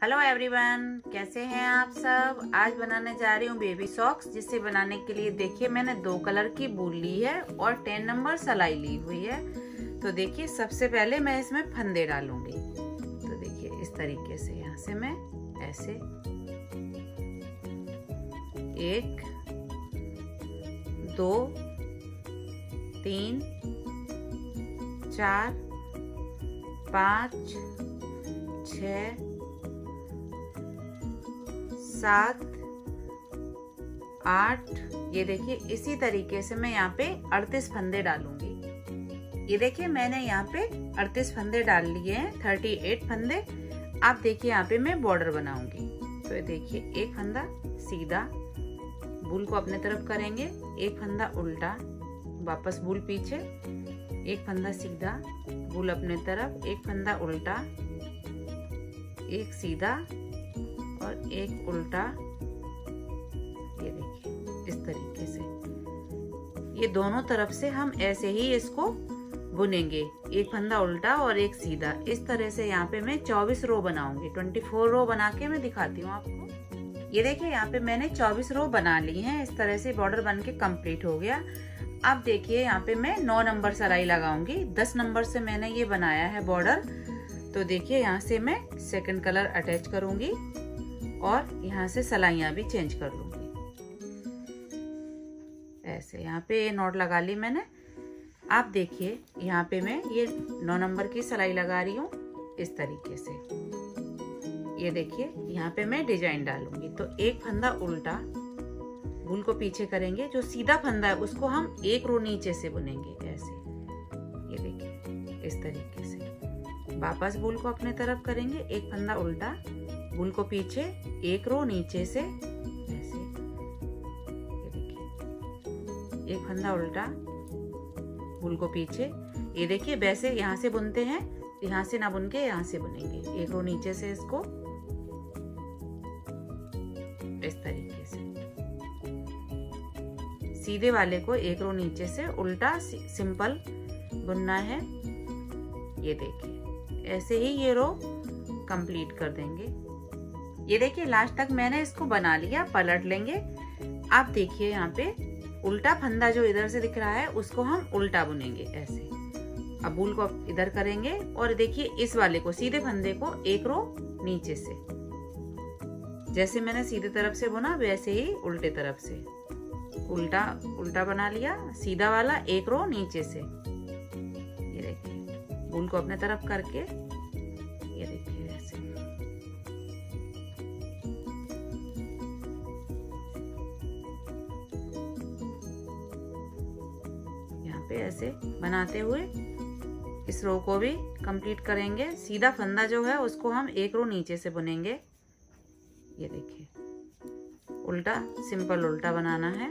Hello everyone, कैसे हैं आप सब। आज बनाने जा रही हूँ बेबी सॉक्स। जिसे बनाने के लिए देखिए मैंने 2 कलर की वूल ली है और 10 नंबर सिलाई ली हुई है। तो देखिए सबसे पहले मैं इसमें फंदे डालूंगी। तो देखिए इस तरीके से यहाँ से मैं ऐसे 1 2 3 4 5 6 7 8, ये देखिए इसी तरीके से मैं यहाँ पे 38 फंदे डालूंगी। ये देखिए मैंने यहाँ पे 38 फंदे डाल लिए हैं, 38 फंदे। आप देखिए यहाँ पे मैं बॉर्डर बनाऊंगी। तो ये देखिए एक फंदा सीधा, वूल को अपने तरफ करेंगे, एक फंदा उल्टा, वापस वूल पीछे, एक फंदा सीधा, वूल अपने तरफ, एक फंदा उल्टा, एक सीधा और एक उल्टा। ये देखिए इस तरीके से ये दोनों तरफ से हम ऐसे ही इसको बुनेंगे, एक फंदा उल्टा और एक सीधा। इस तरह से यहाँ पे मैं 24 रो बनाऊंगी। 24 रो बना के मैं दिखाती हूँ आपको। ये देखिए यहाँ पे मैंने 24 रो बना ली हैं। इस तरह से बॉर्डर बन के कंप्लीट हो गया। अब देखिए यहाँ पे मैं 9 नंबर सिलाई लगाऊंगी। 10 नंबर से मैंने ये बनाया है बॉर्डर। तो देखिए यहाँ से मैं सेकंड कलर अटैच करूंगी और यहाँ से सिलाइयाँ भी चेंज कर लूंगी। ऐसे यहाँ पे नॉट लगा ली मैंने। आप देखिए यहाँ पे मैं ये 9 नंबर की सिलाई लगा रही हूँ इस तरीके से। ये देखिए यहाँ पे मैं डिजाइन डालूंगी। तो एक फंदा उल्टा, वूल को पीछे करेंगे, जो सीधा फंदा है उसको हम एक रो नीचे से बुनेंगे ऐसे। ये देखिए इस तरीके से वापस वूल को अपने तरफ करेंगे, एक फंदा उल्टा, वूल को पीछे, एक रो नीचे से ऐसे। ये देखिए एक फंदा उल्टा, वूल को पीछे। ये देखिए वैसे यहाँ से बुनते हैं, यहाँ से ना बुन के यहाँ से बुनेंगे, एक रो नीचे से इसको इस तरीके से। सीधे वाले को एक रो नीचे से उल्टा सिंपल बुनना है। ये देखिए ऐसे ही ये रो कंप्लीट कर देंगे। ये देखिए लास्ट तक मैंने इसको बना लिया। पलट लेंगे। आप देखिए यहाँ पे उल्टा फंदा जो इधर से दिख रहा है उसको हम उल्टा बुनेंगे ऐसे। अब वूल को इधर करेंगे और देखिए इस वाले को, सीधे फंदे को एक रो नीचे से, जैसे मैंने सीधे तरफ से बुना वैसे ही उल्टे तरफ से उल्टा उल्टा बना लिया। सीधा वाला एक रो नीचे से। ये देखिए वूल को अपने तरफ करके, ये देखिए ऐसे। यहाँ पे ऐसे बनाते हुए इस रो को भी कंप्लीट करेंगे। सीधा फंदा जो है उसको हम एक रो नीचे से बुनेंगे। ये देखिए उल्टा, सिंपल उल्टा बनाना है।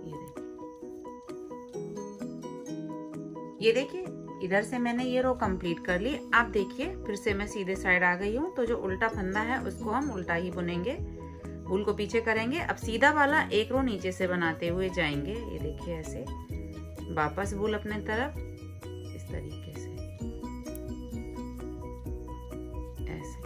ये देखिए इधर से मैंने ये रो कंप्लीट कर ली। आप देखिए फिर से मैं सीधे साइड आ गई हूँ। तो जो उल्टा फंदा है उसको हम उल्टा ही बुनेंगे, वूल को पीछे करेंगे। अब सीधा वाला एक रो नीचे से बनाते हुए जाएंगे। ये देखिए ऐसे, वापस वूल अपने तरफ इस तरीके से ऐसे।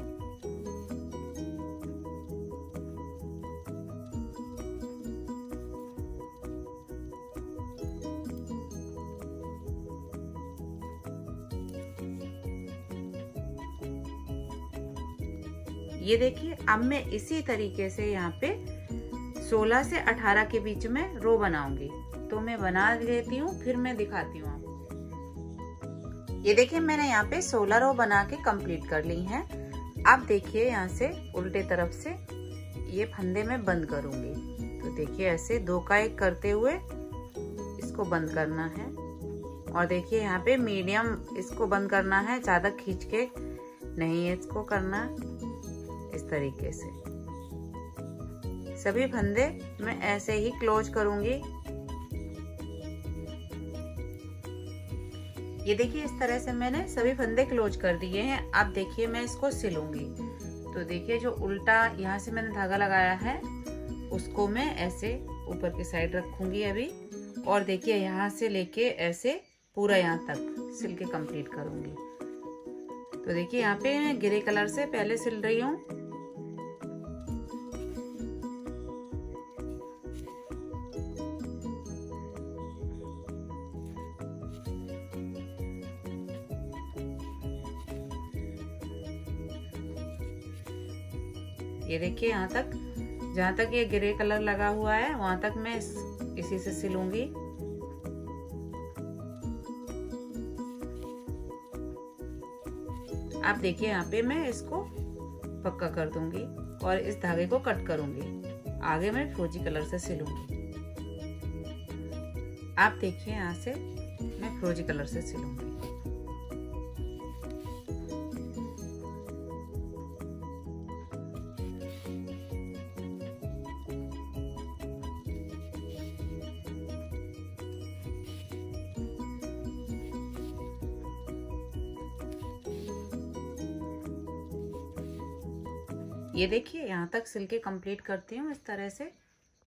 ये देखिए अब मैं इसी तरीके से यहाँ पे 16 से 18 के बीच में रो बनाऊंगी। तो मैं बना लेती हूँ, फिर मैं दिखाती हूँ आपको। ये देखिए मैंने यहाँ पे 16 रो बना के कंप्लीट कर ली हैं। अब देखिए यहाँ से उल्टे तरफ से ये फंदे में बंद करूंगी। तो देखिए ऐसे 2 का 1 करते हुए इसको बंद करना है। और देखिए यहाँ पे मीडियम इसको बंद करना है, ज्यादा खींच के नहीं है इसको करना। इस तरीके से सभी फंदे मैं ऐसे ही क्लोज करूंगी। ये देखिए इस तरह से मैंने सभी फंदे क्लोज कर दिए हैं। अब देखिए मैं इसको सिलूंगी। तो देखिए जो उल्टा यहाँ से मैंने धागा लगाया है उसको मैं ऐसे ऊपर की साइड रखूंगी अभी। और देखिए यहाँ से लेके ऐसे पूरा यहाँ तक सिल के कंप्लीट करूंगी। तो देखिए यहाँ पे मैं ग्रे कलर से पहले सिल रही हूँ ये देखिए यहाँ तक, जहाँ तक ये ग्रे कलर लगा हुआ है वहां तक मैं इसी से सिलूंगी। आप देखिए यहाँ पे मैं इसको पक्का कर दूंगी और इस धागे को कट करूंगी। आगे मैं फिरोजी कलर से सिलूंगी। आप देखिए यहाँ से मैं फिरोजी कलर से सिलूंगी। ये देखिए यहाँ तक सिल के कंप्लीट करती हूँ इस तरह से।